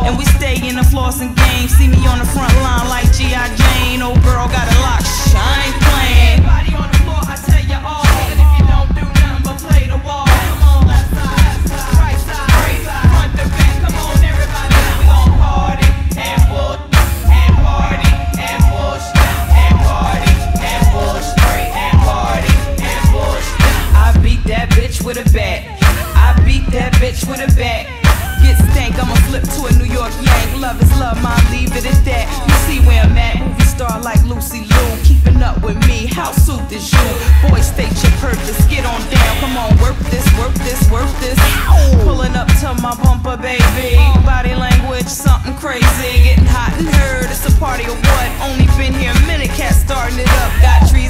And we stay in the flossing game. See me on the front line like G.I. Jane. Old girl got it locked, I ain't playing. Everybody on the floor, I tell you all. And if you don't do nothing but play the wall, come on, left side, right side, front to back. Come on, everybody, we gon' party and bull and party and bush and party and bush and party and bush. I beat that bitch with a bat. I beat that bitch with a bat. Get stank, I'ma flip to a New York yank. Love is love, mine, leave it at that. You see where I'm at, movie star like Lucy Liu. Keeping up with me, how soothed is you? Boy, state your purpose, get on down. Come on, work this, work this, work this. Pulling up to my bumper, baby. Body language, something crazy. Getting hot and heard, it's a party of what? Only been here a minute, cat starting it up. Got trees